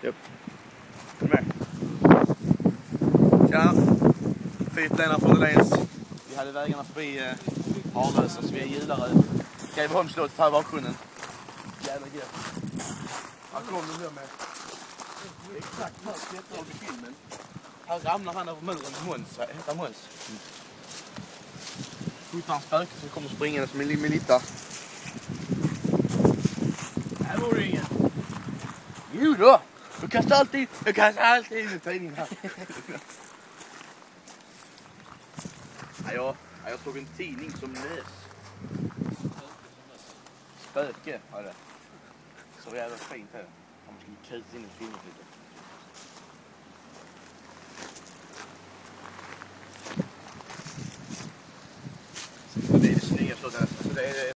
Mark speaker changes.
Speaker 1: Japp. Med. Tjena. Fitlarna från Deléns. Vi hade vägarna förbi Hjularöd så vi är Hjularöd. Greveholm Slott här i bakgrunden. Jävla gött. Här kommer vi med. Exakt här sätter av i filmen. Här ramlar han över muren. Måns, heter Måns. Skjuter han spöke som kommer springande som en litta. Här var det ingen. Jo då. Jag kastar alltid in i tidningen här. Jag såg en tidning som nös. Spöke var det. Så jävla fint här. Han skulle kuta in i filmen lite. Det är det snygga slottet.